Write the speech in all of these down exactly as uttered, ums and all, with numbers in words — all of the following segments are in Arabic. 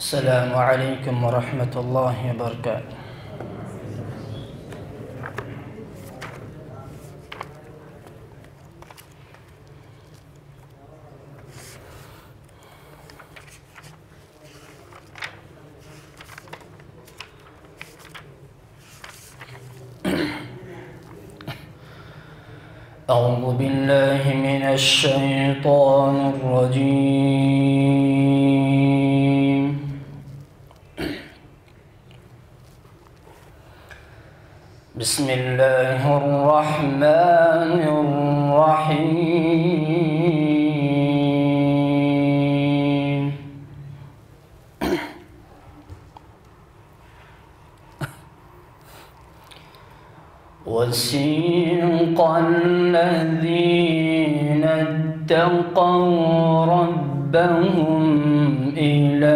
السلام عليكم ورحمة الله وبركاته. أعوذ بالله من الشيطان الرجيم. بسم الله الرحمن الرحيم. وسيق الذين اتقوا ربهم إلى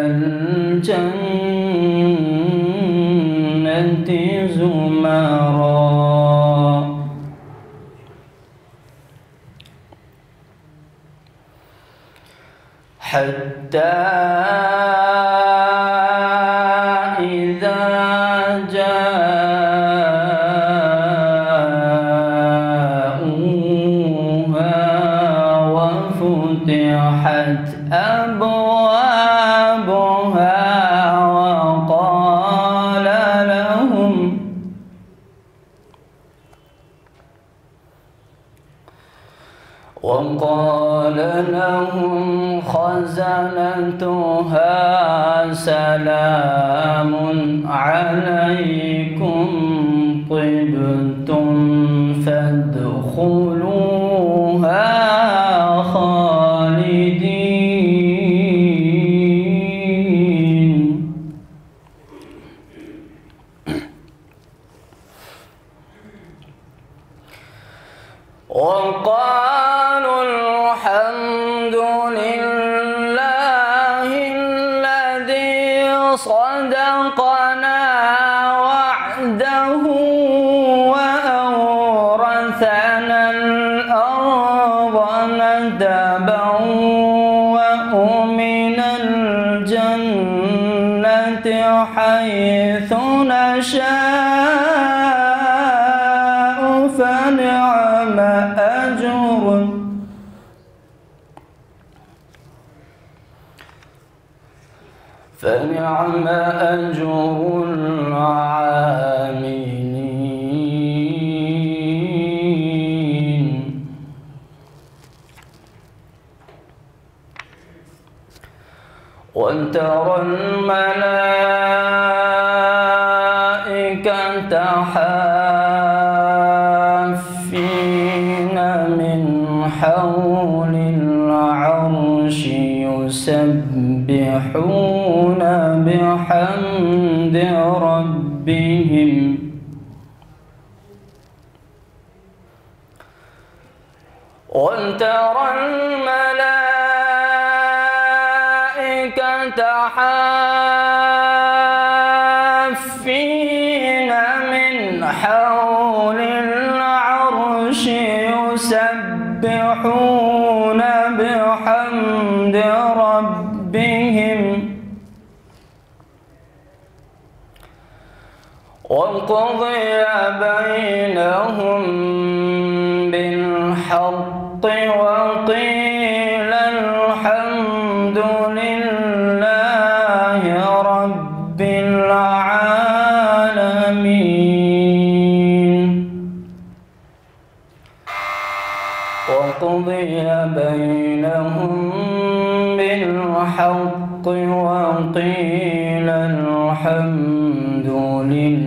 الجنة زمرا حتى إذا جاءوها وفتحت أبوابها وقال لهم وقال لهم خزنتها سلام عليكم طبتم فادخلوها خالدين. وقالوا الحمد لله الذي صدقنا وعده وأورثنا الأرض نتبوأ من الجنة حيث نشاء فنعم أجر فنعم أجر العاملين. وترى الملائكة حافين من حول العرش يسبحون بحمد ربهم وترى الملائكة حافين من حول العرش يسبحون بحمد ربهم وقضي بينهم بالحق وقيل الحمد لله رب العالمين. وقضي بينهم بالحق وقيل الحمد لله